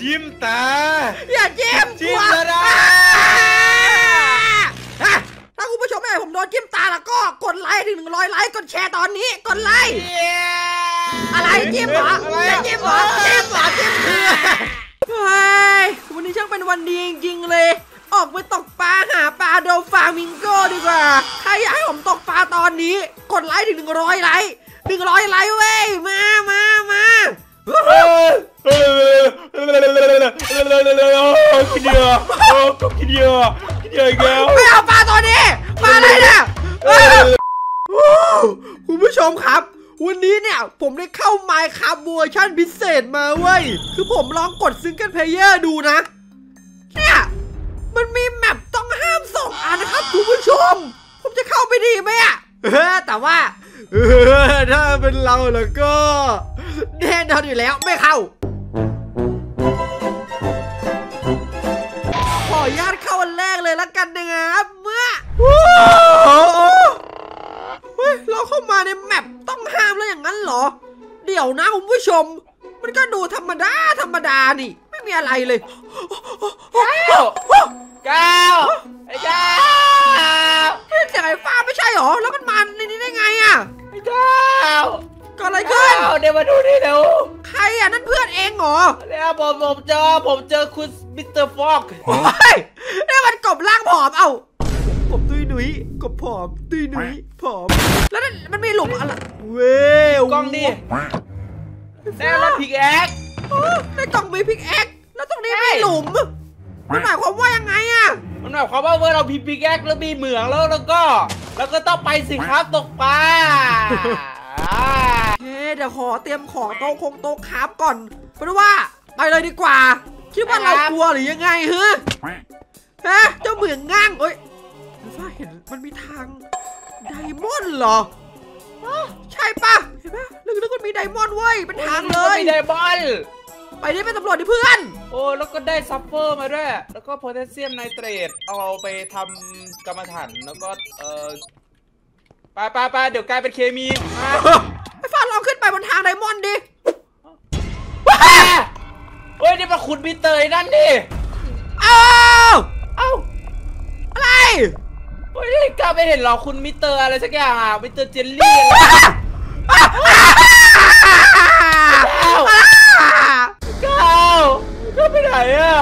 จิ้มตาอย่าจิ้มเลยนะถ้าคุณผู้ชมไม่ให้ผมโดนจิ้มตาแล้วก็กดไลค์ถึง100 ไลค์กดแชร์ตอนนี้กดไลค์อะไรจิ้มเหรอจิ้มเหรอจิ้มคือวันนี้ช่างเป็นวันดีจริงๆเลยออกไปตกปลาหาปลาโดฟามิงโก้ดีกว่าใครอยากให้ผมตกปลาตอนนี้กดไลค์ถึง100 ไลค์100 ไลค์เว้ยมากินเยอะอีกแล้วไม่เอาปลาตัวนี้ปลาอะไรเนี่ยคุณผู้ชมครับวันนี้เนี่ยผมได้เข้า Minecraft เวอร์ชันพิเศษมาเว้ยคือผมลองกดซิงเกิลเพลเยอร์ดูนะเนี่ยมันมีแมปต้องห้าม2 อันนะครับคุณผู้ชมผมจะเข้าไปดีไหมอะแต่ว่าถ้าเป็นเราแล้วก็แน่นอนอยู่แล้วไม่เข้าขออนุญาตเข้าอันแรกเลยละกันนะครับเมื่อเราเข้ามาในแมปต้องห้ามแล้วอย่างนั้นเหรอเดี๋ยวนะคุณผู้ชมมันก็ดูธรรมดานี่ไม่มีอะไรเลยก้าวไอ้ก้าวเสียงไอ้ฟ้าไม่ใช่หรอแล้วมันมาในนี้ได้ไงอะไอ้ก้าวก็อะไรขึ้นเดี๋ยวมาดูนี่เร็วใครอะนั่นเพื่อนเองเหรอเนี่ยผมเจอคุณมิสเตอร์ฟอกนี่มันกบล่างผอมเอ้ากบตุ้ยหนุ่ยกบผอมตุ้ยหนุ่ยผอมแล้วนั่นมันมีหลุมอะไรเว้ยกล้องดิแน่รถพิกแอ็กในกล่องมีพิกแอ็กแล้วตรงนี้มีหลุมมันหมายความว่ายังไงอะมันหมายความว่าเมื่อเราพิกแอ็กแล้วมีเหมืองแล้วก็ต้องไปสิครับตกปลาเดี๋ยวขอเตรียมของโต๊ะคราฟก่อนเพราะว่าไปเลยดีกว่าคิดว่าเรากลัวหรือยังไงฮะเจ้าเหมืองง่างเอ้ยฟ้าเห็นมันมีทางไดมอนด์เหรอใช่ปะเห็นปะลึกๆมันมีไดมอนด์เว้ยเป็นทางเลยมีไดมอนด์ไปดิไปตำรวจดิเพื่อนโอ้แล้วก็ได้ซัฟเฟอร์มาด้วยแล้วก็โพแทสเซียมไนเตรตเอาไปทำกรรมฐานแล้วก็ไปเดี๋ยวกลายเป็นเคมีไอ้ฟ้าลองขึ้นไปบนทางไดมอนด์ดิเฮ้ยนี่มาขุดมีเตยนั่นดิเอ้าอะไรเฮ้ยนี่กล้าไปเห็นหรอคุณมิเตอร์อะไรสักอย่างอ่ะมิเตอร์เจลลี่ก้าวไปไหนอ่ะ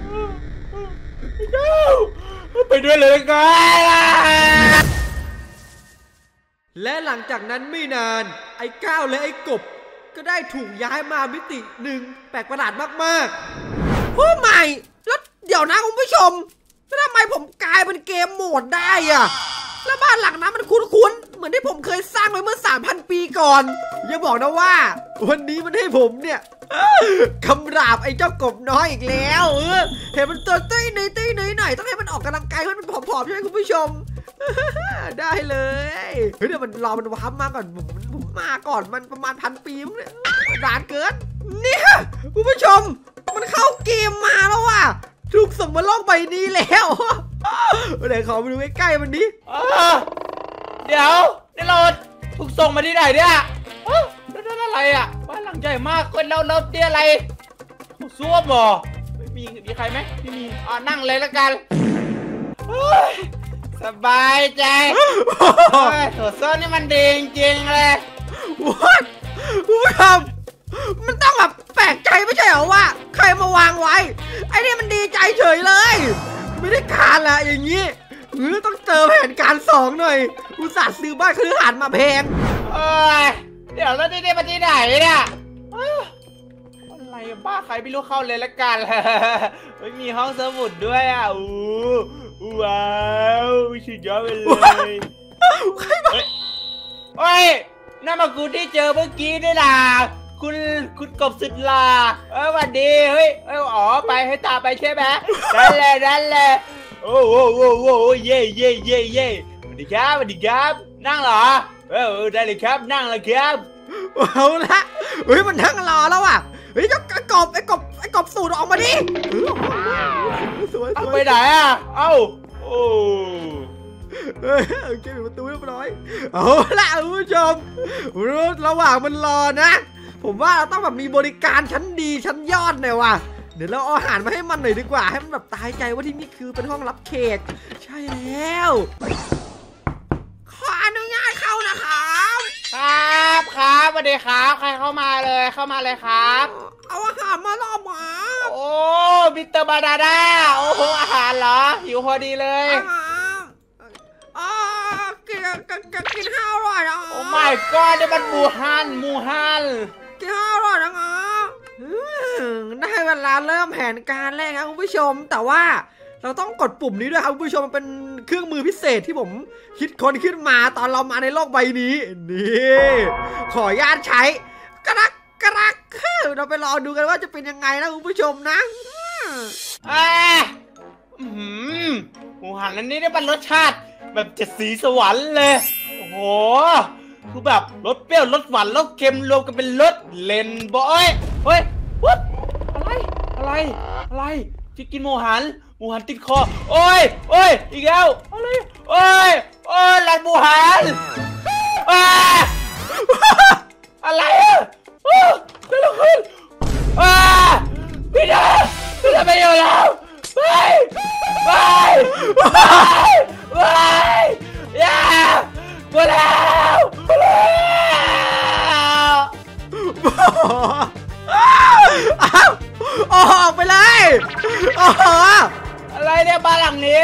ก้าวไปด้วยเลยกันและหลังจากนั้นไม่นานไอ้ก้าวและไอ้กบก็ได้ถูกย้ายมามิติหนึ่งแปลกประหลาดมากๆโอ้ไม่แล้วเดี๋ยวนะคุณผู้ชมแล้วทำไมผมกลายเป็นเกมโหมดได้อะแล้วบ้านหลังนั้นมันคุ้นๆเหมือนที่ผมเคยสร้างไว้เมื่อ 3,000 ปีก่อนอย่าบอกนะว่าวันนี้มันให้ผมเนี่ยคำรามไอ้เจ้ากบน้อยอีกแล้วเห็นมันตัวตุ้ยหน่อยต้องให้มันออกกำลังกายให้มันผอมๆใช่ไหมคุณผู้ชมได้เลยเฮ้ยเดี๋ยวมันรอมันว้ามาก่อนผมมาก่อนมันประมาณ1,000 ปีมั้งเนี่ยนานเกินเนี่ยคุณผู้ชมมันเข้าเกมมาแล้วว่ะถูกส่งมาโลกใบนี้แล้วเดี๋ยวขอไปดูใกล้ๆมันดิเดี๋ยวนี่เราถูกส่งมาที่ไหนเนี่ยนั่นอะไรอ่ะบ้านหลังใหญ่มากคนเราเนี่ยอะไรซ่วมหรอไม่มีใครไหมไม่มีนั่งเลยละกันสบายใจโถส้วมนี่มันดีจริงๆเลยว้าวคุณผู้ชมมันต้องแบบแปลกใจไม่ใช่เหรอว่าใครมาวางไว้ไอ้นี่มันดีใจเฉยเลยไม่ได้การละอย่างนี้ต้องเจอแผนการ2หน่อยอุตส่าห์ซื้อบ้านคฤหาสน์มาแพงเดี๋ยวแล้วนี่มาที่ไหนเนี่ยอะไรบ้าใครไม่รู้เข้าเลยละกันไม่มีห้องสมุดด้วยอ่ะว้าวสุดยอดไปเลยเฮ้ยนั่นมากูที่เจอเมื่อกี้นี่ล่ะคุณกบสุดหล่าสวัสดีเฮ้ยอ๋อไปให้ตาไปใช่ไหมนั่นแหละโอ้เย่สวัสดีครับนั่งเหรอได้เลยครับนั่งเลยครับเอาละเฮ้ยมันนั่งรอแล้วอ่ะเฮ้ยไอ้กบสูดออกมาดิสวยไปไหนอ่ะโอ้โอเคปิดประตูเรียบร้อยเอาละคุณผู้ชมระหว่างมันรอนะผมว่าเราต้องแบบมีบริการชั้นดีชั้นยอดหน่อยว่ะเดี๋ยวเราเอาอาหารมาให้มันหน่อยดีกว่าให้มันแบบตายใจว่าที่นี่คือเป็นห้องรับเขตใช่แล้วขออนุญาตเข้านะครับครับสวัสดีครับใครเข้ามาเลยครับเอาอาหารมาล่อหมาโอ้มิสเตอร์บานาน่าโอ้โหอาหารเหรอหิวพอดีเลยกินข้าวอร่อยนะโอ้ my god นี่มันหมูหันกินข้าวอร่อยนะได้เวลาเริ่มแผนการแรกครับคุณผู้ชมแต่ว่าเราต้องกดปุ่มนี้ด้วยครับคุณผู้ชมมันเป็นเครื่องมือพิเศษที่ผมคิดค้นขึ้นมาตอนเรามาในโลกใบนี้นี่ขออนุญาตใช้กระดักเราไปรอดูกันว่าจะเป็นยังไงนะคุณผู้ชมนะหมูหันอันนี้ได้เป็นรสชาติแบบเจ็ดสีสวรรค์เลยโอ้โหคือแบบรสเปรี้ยวรสหวานรสเค็มรวมกันเป็นรสเลนบอยเฮ้ยวุ้บอะไรที่กินหมูหันติดคอโอ้ยอีกแล้วอะไรโอ้ยหลังหมูหันอะไรเกิดอะไรขึ้นพี่ดาไม่อยู่แล้วไปอย่ากลัวแล้วออกไปเลยอะไรเนี่ยบ้านหลังนี้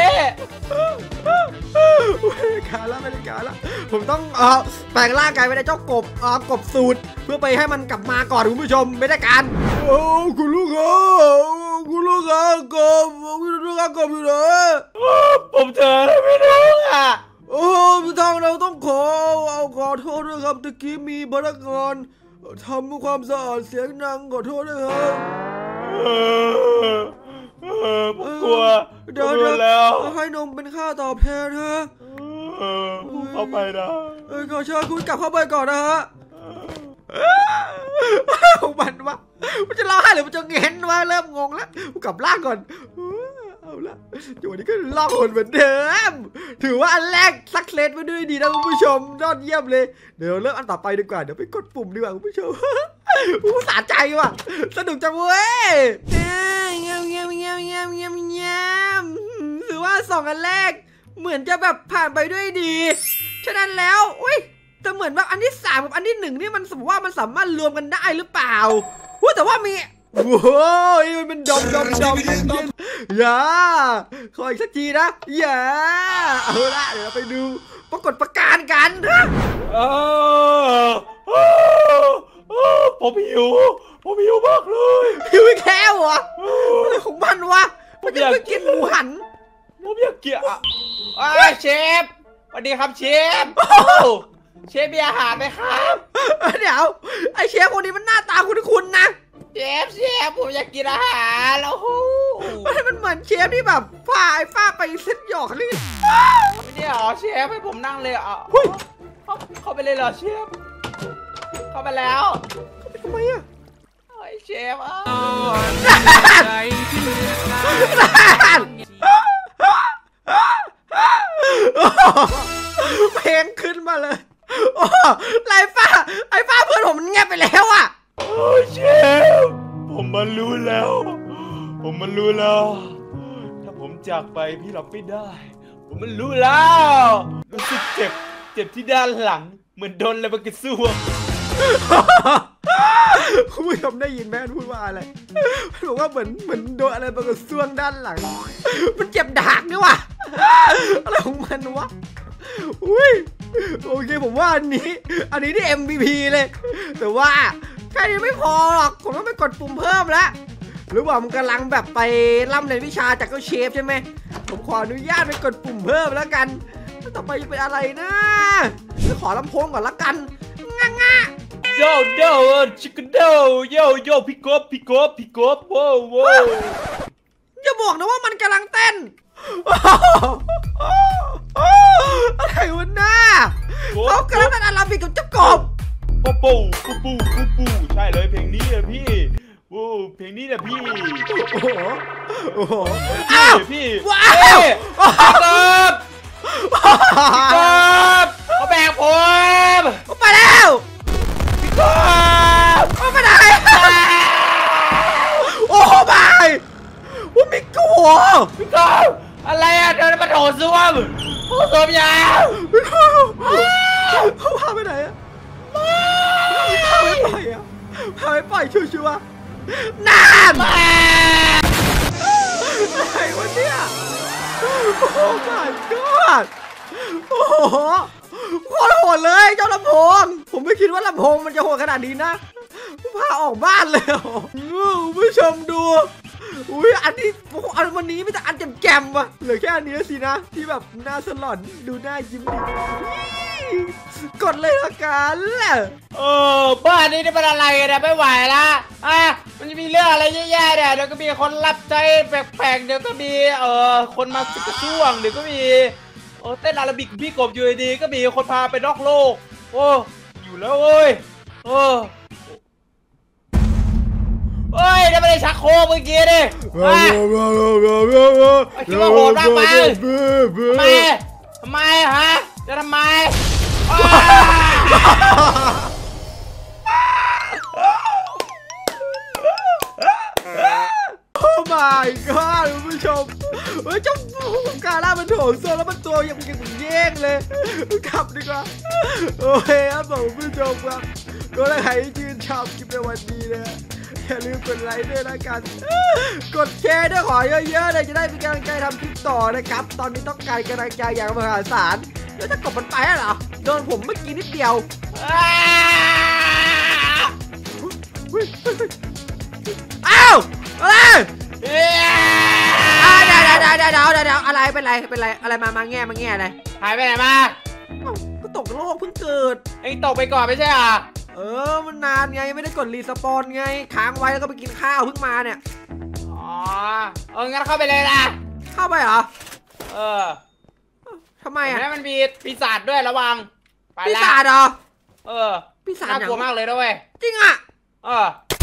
ไม่ได้การละผมต้องแปลงร่างกายไปในเจ้ากบกบสูตรเพื่อไปให้มันกลับมาก่อนคุณผู้ชมไม่ได้การคุณลูกกบอยู่ไหนผมเจออะไรไม่รู้พี่ทองเราต้องขอโทษด้วยครับตะกี้มีพนักงานทำความสะอาดเสียงดังขอโทษด้วยครับผมกลัวเดี๋ยวแล้วให้นมเป็นค่าตอบแทนฮะเข้าไปนะขอเชิญคุณกลับเข้าไปก่อนนะฮะมันจะร้องไห้หรือมันจะเง้นวะเริ่มงงแล้วกลับล่างก่อนเอาละจุดนี้ก็ล่องหนเหมือนเดิมถือว่าอันแรกสักเลสไปด้วยดีนะคุณผู้ชมยอดเยี่ยมเลยเดี๋ยวเริ่มอันต่อไปดีกว่าเดี๋ยวไปกดปุ่มดีกว่าคุณผู้ชมสะใจว่ะสนุกจังเว้ยเงียบถือว่า2อันแรกเหมือนจะแบบผ่านไปด้วยดีฉะนั้นแล้วอุ้ยแต่เหมือนแบบอันที่3กับอันที่1นี่มันสมมติว่ามันสามารถรวมกันได้หรือเปล่าแต่ว่ามีโอ้ยมันเป็นดมอย่าขออีกสักทีนะอย่าเอาละเดี๋ยวไปดูปรากฏประการกันผมหิวมากเลยหิวแค่วะอะไรของมันวะมันจะไปกินหมูหันผมอยากกินเชฟสวัสดีครับเชฟเชฟมีอาหารไหมครับเดี๋ยวไอเชฟคนนี้มันหน้าตาคุ้นๆนะเชฟผมอยากกินอาหารแล้วมันเหมือนเชฟที่แบบพาไอ้ฟ้าไปเซ็ตหยอกนี่ไม่ได้หรอเชฟให้ผมนั่งเลยเข้าไปเลยเหรอเชฟเข้าไปแล้วทำไมอะเชฟเพลงขึ้นมาเลยไอ้ฟ้าเพื่อนผมมันเงียบไปแล้วอะเชฟผมมันรู้แล้วถ้าผมจากไปพี่รับไม่ได้ผมมันรู้แล้วรู้สึกเจ็บที่ด้านหลังเหมือนโดนอะไรมากระซวกคุณผู้ชมได้ยินไหมพูดว่าอะไรบอกว่าเหมือนโดนอะไรมากระซวกด้านหลังมันเจ็บดากนี่วะอะไรของมันวะอุ้ยโอเคผมว่าอันนี้ที่ MVP เลยแต่ว่าแค่นี้ไม่พอหรอกผมต้องไปกดปุ่มเพิ่มแล้วหรือว่ามันกำลังแบบไปร่ำเรียนวิชาจากเชฟใช่ไหมผมขออนุญาตไปกดปุ่มเพิ่มแล้วกันต่อไปจะเป็นอะไรนะขอลำโพงก่อนละกันง่าโย่ชิคกี้พายโย่พี่กบโว้อย่าบอกนะว่ามันกำลังเต้นอะไรวะน้าเขากำลังเต้นอาราบิกกับเจ้ากบปูใช่เลยเพลงนี้เลยพี่เพลงนี้แหละพี่โอ้โหพี่ว้าวเขาแบกผมไปแล้วพี่กบไปไหนโอ้ไม่พี่กบอะไรอะเดินมาโถส้วมโถส้วมยาวเขาพาไปไหนอะพาไปปล่อยอะพาไปปล่อยชัวร์ๆน้ำอะไรวะเนี่ยโอ้ my god โอ้โหโคตรโหดเลยเจ้าลำโพงผมไม่คิดว่าลำโพงมันจะโหดขนาดนี้นะพาออกบ้านเลยคุณผู้ชมดูอุ้ยอันนี้อันวันนี้ไม่แต่อันแจ่มๆว่ะเหลือแค่อันนี้สินะที่แบบหน้าสลอนดูหน้ายิ้มดิกดเลยละกันบ้านนี้นี่เป็นอะไรกันเนี่ยไม่ไหวละมันจะมีเรื่องอะไรแย่ๆเนี่ยเดี๋ยวก็มีคนรับใจแปลกๆเดี๋ยวก็มีคนมาสิกระช่วงเดี๋ยวก็มีเต้นอาราบิกพี่กบอยู่ดีก็มีคนพาไปนอกโลกอยู่แล้วเว้ยได้ไม่ได้ชักโครกเมื่อกี้ดิคิดว่าโหดมากไปทำไมฮะจะทำไมโอ้ my god คุณผู้ชมเจ้ากาล่ามันโถโซแล้วมันตัวยังเย่งเลยกลับดีกว่าโอเคครับผมคุณผู้ชมครับก็เลยให้ชื่นชอบคลิปในวันนี้นะอย่าลืมกดไลค์ด้วยนะกันกดแชร์ด้วยขอเยอะๆเลยจะได้เป็นกำลังใจทำคลิปต่อนะครับตอนนี้ต้องการกำลังใจอย่างมหาศาลแล้วจะกดมันไปเหรอโดนผมเมื่อกี้นิดเดียวอ้าวอะไรเดี๋ยวอะไรเป็นไรอะไรมาแง่อะไรหายไปไหนมาก็ตกโลกเพิ่งเกิดเอ็งตกไปก่อนไม่ใช่เหรอมันนานไงไม่ได้กดรีสปอนไงค้างไว้แล้วก็ไปกินข้าวเพิ่งมาเนี่ยงั้นเข้าไปเลยนะเข้าไปเหรอทำไมแล้วมันมีปีศาจด้วยระวังปีศาจเหรอปีศาจน่ากลัวมากเลยด้วยจริงอ่ะ